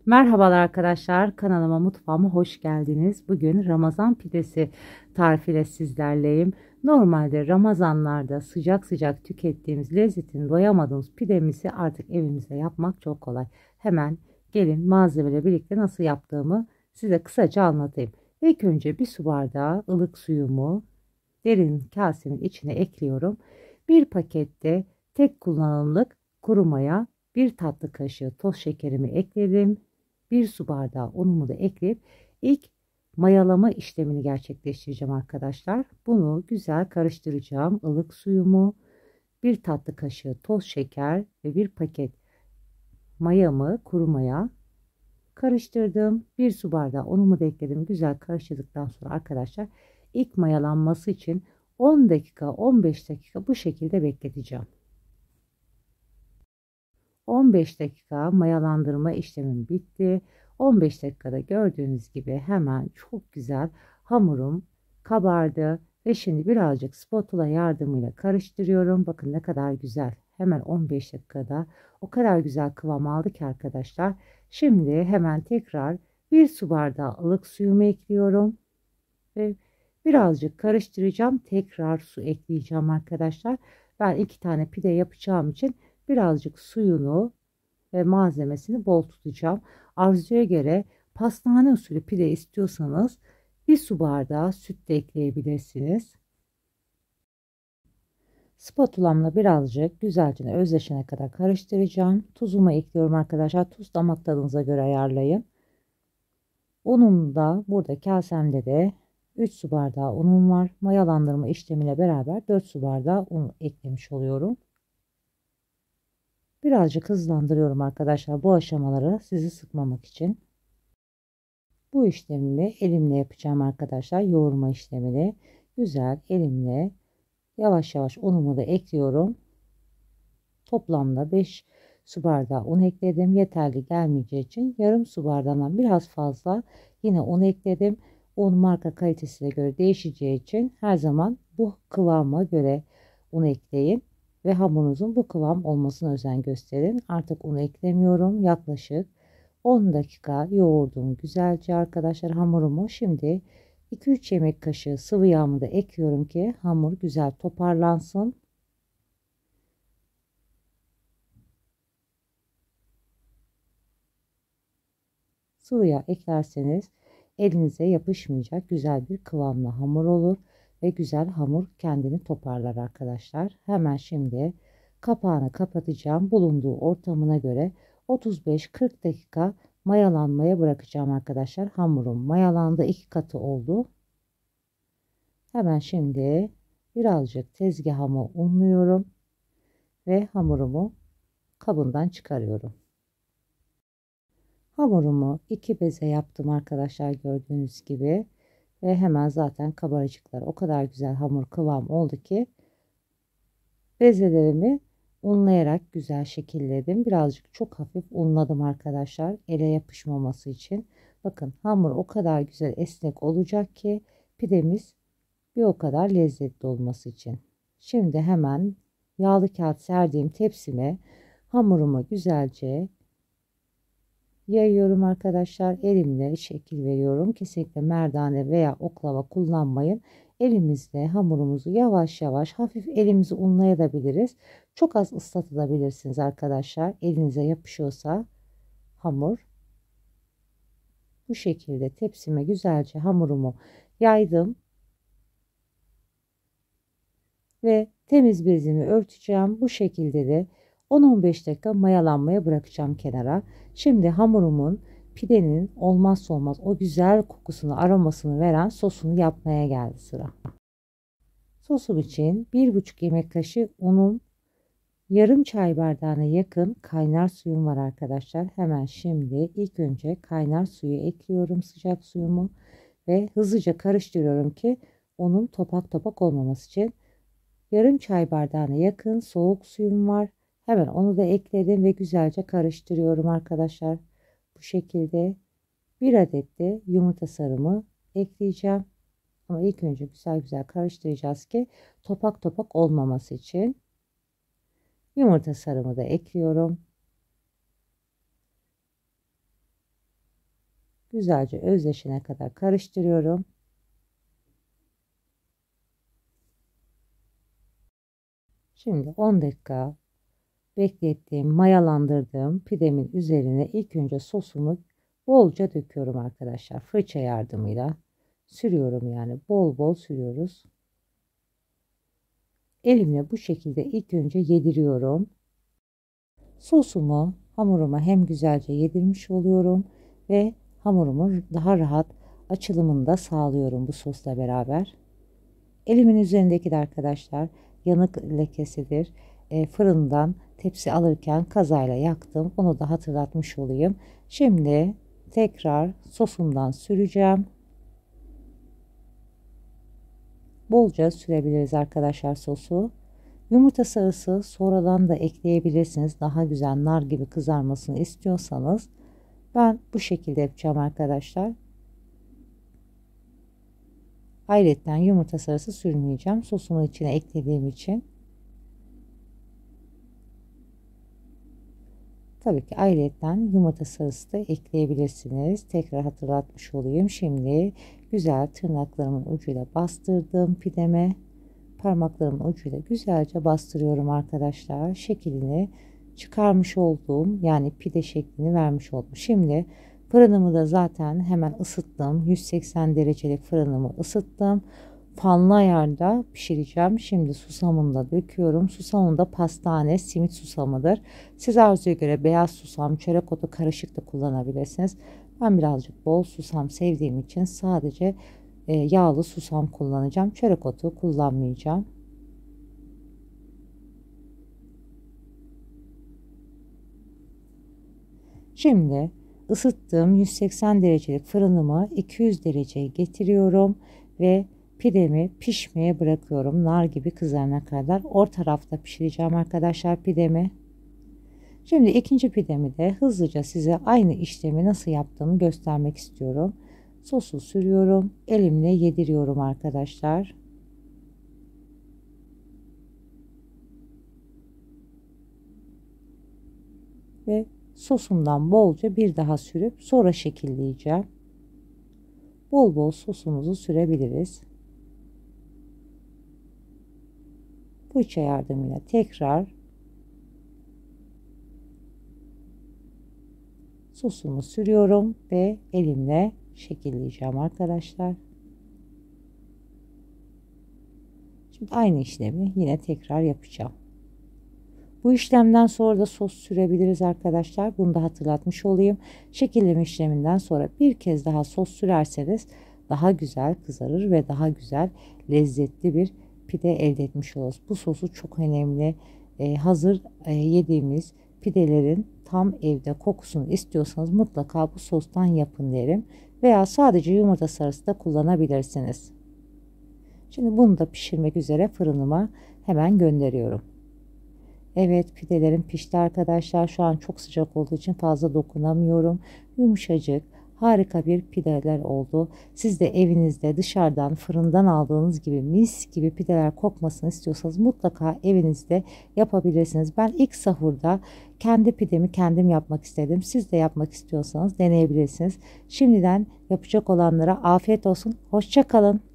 Merhabalar arkadaşlar, kanalıma mutfağıma hoş geldiniz. Bugün Ramazan pidesi tarifiyle sizlerleyim. Normalde Ramazanlarda sıcak sıcak tükettiğimiz lezzetini doyamadığımız pidemizi artık evimizde yapmak çok kolay. Hemen gelin malzemeyle birlikte nasıl yaptığımı size kısaca anlatayım. İlk önce bir su bardağı ılık suyumu derin kasemin içine ekliyorum. Bir pakette tek kullanımlık kuru maya, bir tatlı kaşığı toz şekerimi ekledim. Bir su bardağı unumu da ekleyip ilk mayalama işlemini gerçekleştireceğim arkadaşlar. Bunu güzel karıştıracağım. Ilık suyumu, bir tatlı kaşığı toz şeker ve bir paket mayamı, kuru maya karıştırdım. Bir su bardağı unumu da ekledim. Güzel karıştırdıktan sonra arkadaşlar ilk mayalanması için 10 dakika 15 dakika bu şekilde bekleteceğim. 15 dakika mayalandırma işlemim bitti. 15 dakikada gördüğünüz gibi hemen çok güzel hamurum kabardı ve şimdi birazcık spatula yardımıyla karıştırıyorum. Bakın ne kadar güzel. Hemen 15 dakikada o kadar güzel kıvam aldı ki arkadaşlar. Şimdi hemen tekrar bir su bardağı ılık suyumu ekliyorum ve birazcık karıştıracağım. Tekrar su ekleyeceğim arkadaşlar. Ben 2 tane pide yapacağım için birazcık suyunu ve malzemesini bol tutacağım. Arzuya göre pastane usulü pide istiyorsanız bir su bardağı süt de ekleyebilirsiniz. Spatulamla birazcık güzelce özleşene kadar karıştıracağım. Tuzumu ekliyorum arkadaşlar. Tuz damak tadınıza göre ayarlayın. Unum da burada kasemde de 3 su bardağı unum var. Mayalandırma işlemiyle beraber 4 su bardağı un eklemiş oluyorum. Birazcık hızlandırıyorum arkadaşlar bu aşamaları sizi sıkmamak için. Bu işlemi elimle yapacağım arkadaşlar. Yoğurma işlemini güzel elimle yavaş yavaş unumu da ekliyorum. Toplamda 5 su bardağı un ekledim. Yeterli gelmeyeceği için yarım su bardağından biraz fazla yine un ekledim. Un marka kalitesine göre değişeceği için her zaman bu kıvama göre un ekleyin ve hamurunuzun bu kıvam olmasına özen gösterin. Artık un eklemiyorum. Yaklaşık 10 dakika yoğurdum güzelce arkadaşlar hamurumu. Şimdi 2-3 yemek kaşığı sıvı yağımı da ekliyorum ki hamur güzel toparlansın. Sıvı yağ eklerseniz elinize yapışmayacak güzel bir kıvamlı hamur olur ve güzel hamur kendini toparlar arkadaşlar. Hemen şimdi kapağını kapatacağım. Bulunduğu ortamına göre 35-40 dakika mayalanmaya bırakacağım arkadaşlar. Hamurum mayalandı, 2 katı oldu. Hemen şimdi birazcık tezgahımı unluyorum ve hamurumu kabından çıkarıyorum. Hamurumu 2 beze yaptım arkadaşlar gördüğünüz gibi ve hemen zaten kabarcıklar o kadar güzel hamur kıvam oldu ki bezelerimi unlayarak güzel şekilledim. Birazcık çok hafif unladım arkadaşlar ele yapışmaması için. Bakın hamur o kadar güzel esnek olacak ki pidemiz bir o kadar lezzetli olması için. Şimdi hemen yağlı kağıt serdiğim tepsime hamurumu güzelce yayıyorum arkadaşlar. Elimle şekil veriyorum. Kesinlikle merdane veya oklava kullanmayın. Elimizle hamurumuzu yavaş yavaş hafif elimizi unlayabiliriz. Çok az ıslatabilirsiniz arkadaşlar. Elinize yapışıyorsa hamur. Bu şekilde tepsime güzelce hamurumu yaydım. Ve temiz bezimi örteceğim. Bu şekilde de 10-15 dakika mayalanmaya bırakacağım kenara. Şimdi hamurumun pidenin olmazsa olmaz o güzel kokusunu aromasını veren sosunu yapmaya geldi sıra. Sosum için 1,5 yemek kaşığı unum, yarım çay bardağına yakın kaynar suyum var arkadaşlar. Hemen şimdi ilk önce kaynar suyu ekliyorum, sıcak suyumu ve hızlıca karıştırıyorum ki unum topak topak olmaması için. Yarım çay bardağına yakın soğuk suyum var. Hemen onu da ekledim ve güzelce karıştırıyorum arkadaşlar. Bu şekilde bir adet de yumurta sarımı ekleyeceğim. Ama ilk önce güzel güzel karıştıracağız ki topak topak olmaması için. Yumurta sarımı da ekliyorum. Güzelce özleşene kadar karıştırıyorum. Şimdi 10 dakika beklettiğim, mayalandırdığım pidemin üzerine ilk önce sosumu bolca döküyorum arkadaşlar. Fırça yardımıyla sürüyorum, yani bol bol sürüyoruz. Elimle bu şekilde ilk önce yediriyorum. Sosumu hamuruma hem güzelce yedirmiş oluyorum ve hamurumun daha rahat açılımını da sağlıyorum bu sosla beraber. Elimin üzerindeki de arkadaşlar yanık lekesidir. Fırından tepsi alırken kazayla yaktım. Onu da hatırlatmış olayım. Şimdi tekrar sosumdan süreceğim. Bolca sürebiliriz arkadaşlar sosu. Yumurta sarısı sonradan da ekleyebilirsiniz. Daha güzel nar gibi kızarmasını istiyorsanız. Ben bu şekilde yapacağım arkadaşlar. Ayrıca yumurta sarısı sürmeyeceğim. Sosumun içine eklediğim için. Tabii ki ayrıca yumurta sarısı da ekleyebilirsiniz. Tekrar hatırlatmış olayım. Şimdi güzel tırnaklarımın ucuyla bastırdım pideme. Parmaklarımın ucuyla güzelce bastırıyorum arkadaşlar. Şeklini çıkarmış olduğum, yani pide şeklini vermiş oldum. Şimdi fırınımı da zaten hemen ısıttım. 180 derecelik fırınımı ısıttım. Fanlı ayarda pişireceğim. Şimdi susamını da döküyorum. Susamım da pastane simit susamıdır. Siz arzuya göre beyaz susam, çörek otu karışık da kullanabilirsiniz. Ben birazcık bol susam sevdiğim için sadece yağlı susam kullanacağım. Çörek otu kullanmayacağım. Şimdi ısıttığım 180 derecelik fırınımı 200 dereceye getiriyorum ve pidemi pişmeye bırakıyorum. Nar gibi kızarana kadar orta tarafta pişireceğim arkadaşlar pidemi. Şimdi ikinci pidemi de hızlıca size aynı işlemi nasıl yaptığımı göstermek istiyorum. Sosu sürüyorum. Elimle yediriyorum arkadaşlar. Ve sosumdan bolca bir daha sürüp sonra şekilleyeceğim. Bol bol sosumuzu sürebiliriz. Fırça yardımıyla tekrar sosumu sürüyorum ve elimle şekilleyeceğim arkadaşlar. Şimdi aynı işlemi yine tekrar yapacağım. Bu işlemden sonra da sos sürebiliriz arkadaşlar. Bunu da hatırlatmış olayım. Şekilleme işleminden sonra bir kez daha sos sürerseniz daha güzel kızarır ve daha güzel lezzetli bir pide elde etmiş oluruz. Bu sosu çok önemli. Hazır yediğimiz pidelerin tam evde kokusunu istiyorsanız mutlaka bu sostan yapın derim. Veya sadece yumurta sarısı da kullanabilirsiniz. Şimdi bunu da pişirmek üzere fırınıma hemen gönderiyorum. Evet, pidelerim pişti arkadaşlar. Şu an çok sıcak olduğu için fazla dokunamıyorum. Yumuşacık, harika bir pideler oldu. Siz de evinizde dışarıdan fırından aldığınız gibi mis gibi pideler kokmasını istiyorsanız mutlaka evinizde yapabilirsiniz. Ben ilk sahurda kendi pidemi kendim yapmak istedim. Siz de yapmak istiyorsanız deneyebilirsiniz. Şimdiden yapacak olanlara afiyet olsun. Hoşça kalın.